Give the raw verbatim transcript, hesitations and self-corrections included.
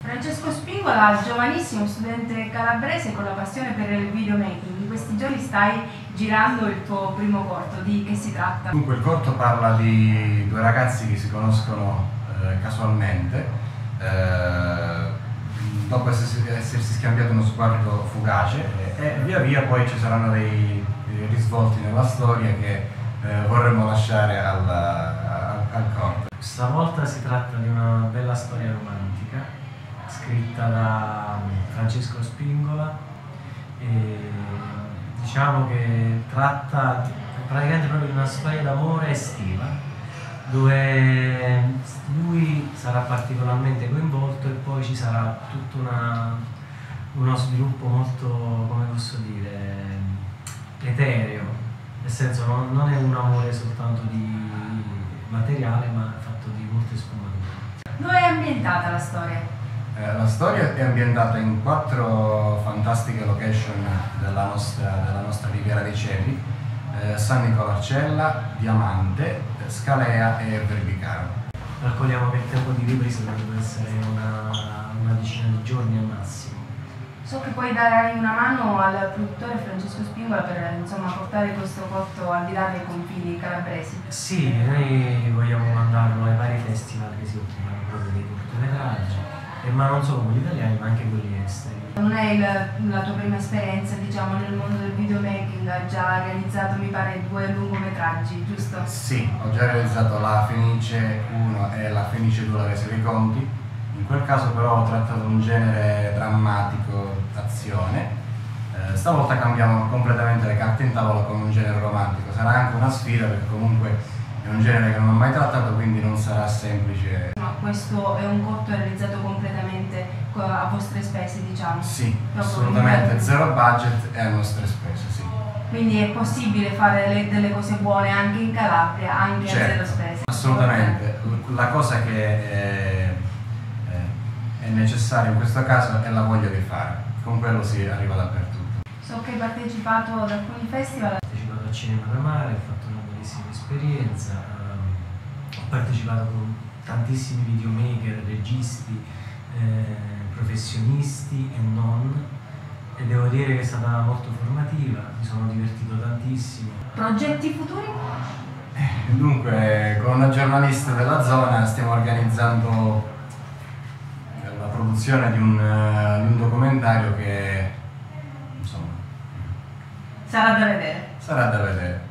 Francesco Spingola, giovanissimo studente calabrese con la passione per il videomaking. In questi giorni stai girando il tuo primo corto, di che si tratta? Dunque, il corto parla di due ragazzi che si conoscono eh, casualmente, eh, dopo essersi, essersi scambiato uno sguardo fugace, e, e via via poi ci saranno dei, dei risvolti nella storia che eh, vorremmo lasciare al, al, al corto. Stavolta si tratta di una bella storia romantica scritta da Francesco Spingola e diciamo che tratta praticamente proprio di una storia d'amore estiva dove lui sarà particolarmente coinvolto e poi ci sarà tutto una, uno sviluppo molto, come posso dire, etereo, nel senso non, non è un amore soltanto di materiale ma fatto di molte sfumature. Dove è ambientata la storia? Eh, la storia è ambientata in quattro fantastiche location della nostra, della nostra Riviera dei Cieli, eh, San Nicolarcella, Diamante, Scalea e Verbicaro. Calcoliamo che il tempo di ripresa dovrebbe essere una, una decina di giorni al massimo. So che poi darai una mano al produttore Francesco Spingola per insomma, portare questo corto al di là dei confini calabresi. Sì, noi vogliamo mandarlo ai vari festival che si occupano proprio dei cortometraggi, ma non solo quelli italiani ma anche quelli esteri. Non è il, la tua prima esperienza diciamo, nel mondo del videomaking, hai già realizzato mi pare due lungometraggi, giusto? Sì, ho già realizzato La Fenice uno e La Fenice due, La Resa dei Conti. In quel caso però ho trattato un genere drammatico, azione. Eh, stavolta cambiamo completamente le carte in tavola con un genere romantico. Sarà anche una sfida perché comunque è un genere che non ho mai trattato, quindi non sarà semplice. Ma questo è un corto realizzato completamente a vostre spese, diciamo? Sì, Proprio assolutamente, zero budget e a nostre spese, sì. Quindi è possibile fare delle, delle cose buone anche in Calabria, anche certo, a zero spese? Assolutamente. La cosa che è, è necessaria in questo caso è la voglia di fare. Con quello si arriva dappertutto. So che hai partecipato ad alcuni festival. Ho partecipato a Cinema da Mare, ho fatto una bellissima esperienza, ho partecipato con tantissimi videomaker, registi, eh, professionisti e non, e devo dire che è stata molto formativa, mi sono divertito tantissimo. Progetti futuri? Dunque, con una giornalista della zona stiamo organizzando la produzione di un, di un documentario che insomma Sarà da vedere. sarà da vedere.